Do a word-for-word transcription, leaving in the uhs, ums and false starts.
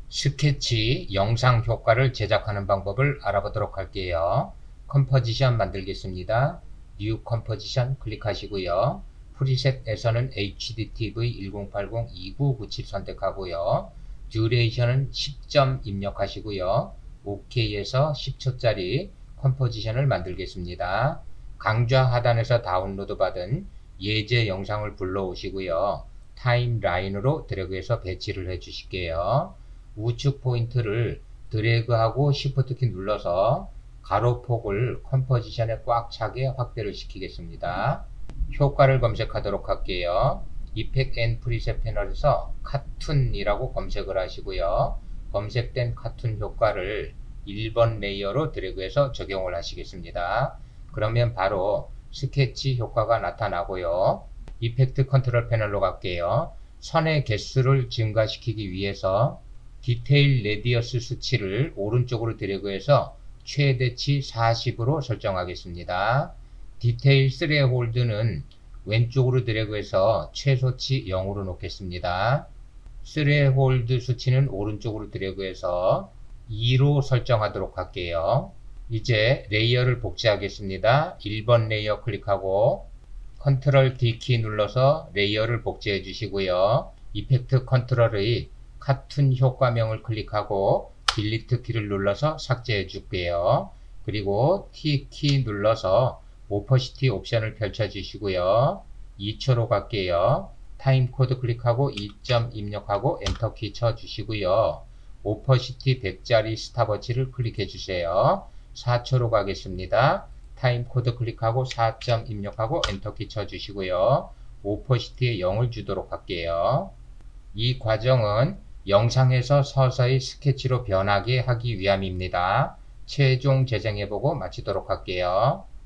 스케치 영상 효과를 제작하는 방법을 알아보도록 할게요. 컴포지션 만들겠습니다. New 컴포지션 클릭하시고요. 프리셋에서는 에이치디티브이 천팔십 이구구칠 선택하고요. 듀레이션은 십 점 입력하시고요. 오케이에서 십 초짜리 컴포지션을 만들겠습니다. 강좌 하단에서 다운로드 받은 예제 영상을 불러오시고요. 타임라인으로 드래그해서 배치를 해 주실게요. 우측 포인트를 드래그하고 Shift 키 눌러서 가로폭을 컴포지션에 꽉 차게 확대를 시키겠습니다. 효과를 검색하도록 할게요. 이펙트 앤 프리셋 패널에서 카툰이라고 검색을 하시고요. 검색된 카툰 효과를 일 번 레이어로 드래그해서 적용을 하시겠습니다. 그러면 바로 스케치 효과가 나타나고요. 이펙트 컨트롤 패널로 갈게요. 선의 개수를 증가시키기 위해서 디테일 레디어스 수치를 오른쪽으로 드래그해서 최대치 사십으로 설정하겠습니다. 디테일 스레홀드는 왼쪽으로 드래그해서 최소치 영으로 놓겠습니다. 스레홀드 수치는 오른쪽으로 드래그해서 이로 설정하도록 할게요. 이제 레이어를 복제하겠습니다. 일 번 레이어 클릭하고 컨트롤 디 키 눌러서 레이어를 복제해 주시고요. 이펙트 컨트롤의 카툰 효과명을 클릭하고 딜리트 키를 눌러서 삭제해 줄게요. 그리고 T 키 눌러서 오퍼시티 옵션을 펼쳐 주시고요. 이 초로 갈게요. 타임 코드 클릭하고 이 점 입력하고 엔터 키 쳐 주시고요. 오퍼시티 백짜리 스탑워치를 클릭해 주세요. 사 초로 가겠습니다. 타임 코드 클릭하고 사 점 입력하고 엔터 키 쳐 주시고요. 오퍼시티에 영을 주도록 할게요. 이 과정은 영상에서 서서히 스케치로 변하게 하기 위함입니다. 최종 재생해보고 마치도록 할게요.